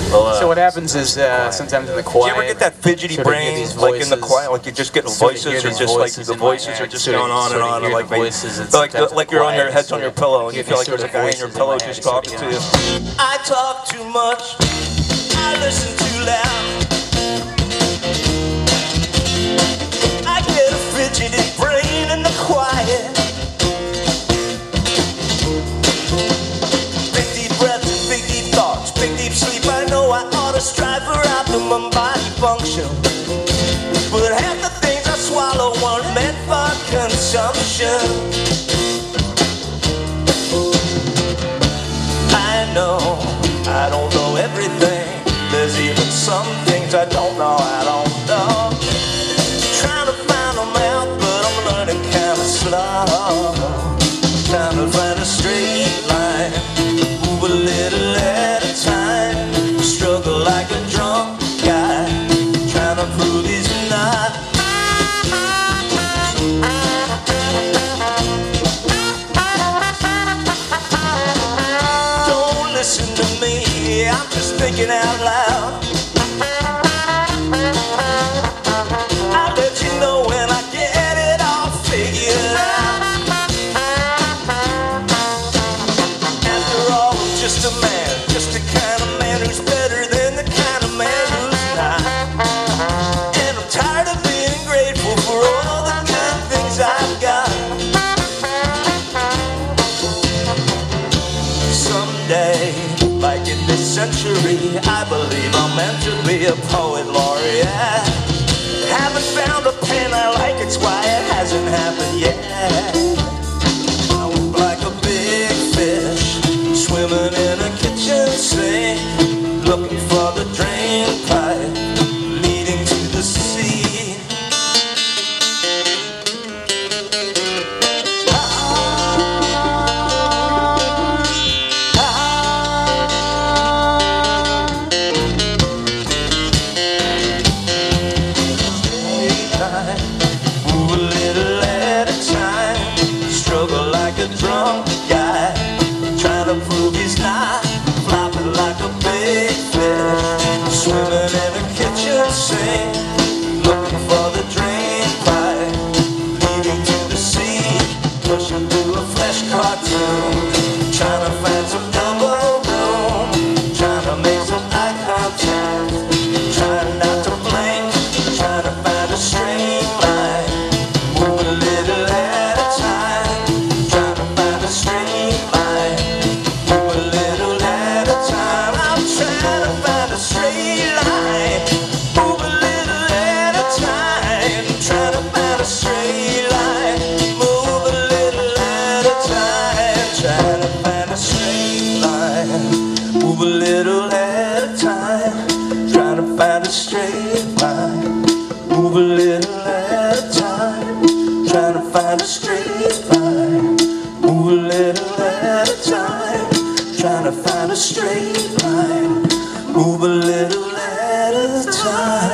Well, so what happens is sometimes in the quiet. Do you ever get that fidgety brain, like in the quiet, like you just get voices, or just like the voices are just going on and on, and like you're on your head's on your pillow, and you feel like there's a guy in your pillow just talking to you. I talk too much, I listen too loud, I get a fidgety brain in the quiet. Big deep breaths and big deep thoughts, big deep sleep. I know I ought to strive for optimum body function, but half the things I swallow weren't meant for consumption. I know I don't know everything. There's even some things I don't know. I don't know. Trying to find them out, but I'm learning kind of slow. Trying to find a straight line, move a little at a time. Struggle like a drunk guy, trying to prove he's not. Don't listen to me, I'm just thinking out loud. I'll let you know when I get it all figured out. After all, I'm just a man, just the kind of man who's better than the kind of man who's not. And I'm tired of being grateful for all the good things I've got. Someday, like in this century, I believe I'm meant to be a poet laureate. Haven't found a pen I like, it's why it hasn't happened yet. I was like a big fish, swimming in a kitchen sink, looking for the drain pipe leading to the sea. Move a little at a time, struggle like a drunk guy, trying to prove he's not, flopping like a big fish, swimming in a kitchen sink, looking for the drain pipe leading to the sea, pushing through a flesh cartoon, trying to find some double room, trying to make some eye contact, trying not to blink, trying to find a straight line, move a little at a time, trying to find a straight line, move a little at a time. I'm trying to find a straight line, move a little at a time, trying to find a straight line, move a little at a time, trying to find a straight line, move a little at a time, trying to find a straight line, move a little at a time, trying to find a straight line, move a little at a time, trying to find a straight line, move a little at a time.